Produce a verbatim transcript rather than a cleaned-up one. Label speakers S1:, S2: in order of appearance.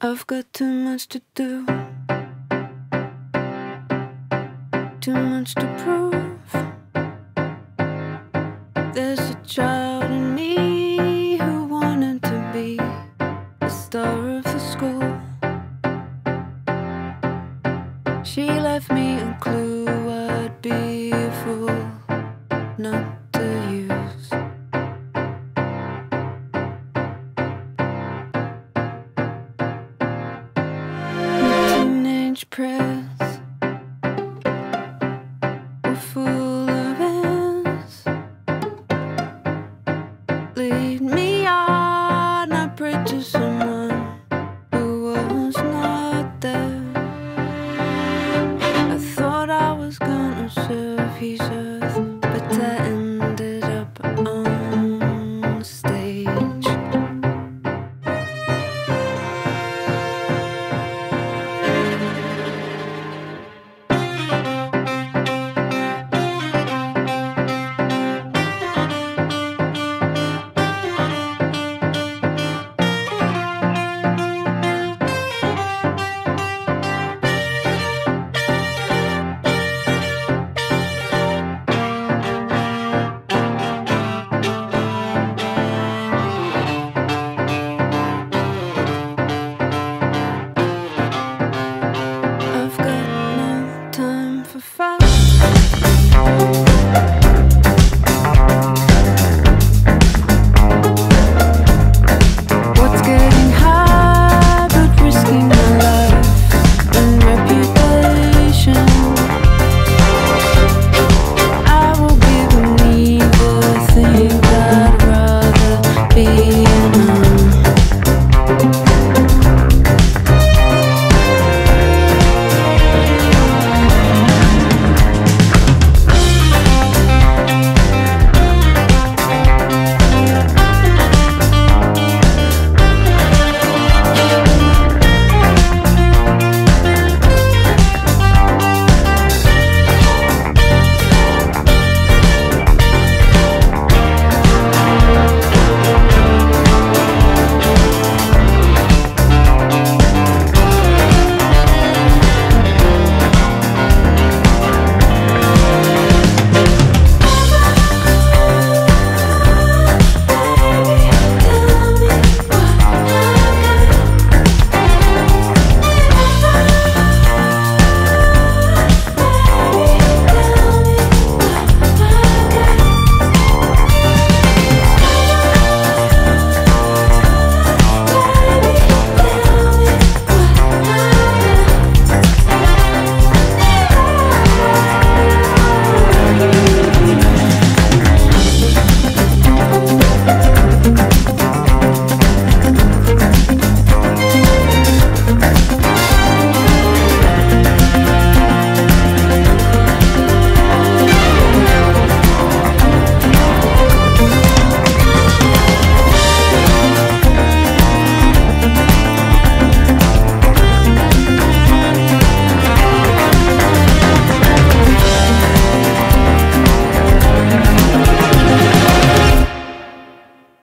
S1: I've got too much to do, too much to prove. There's a child in me who wanted to be the star of the school. She left me a clue, I'd be a fool not to use. Teenage prayer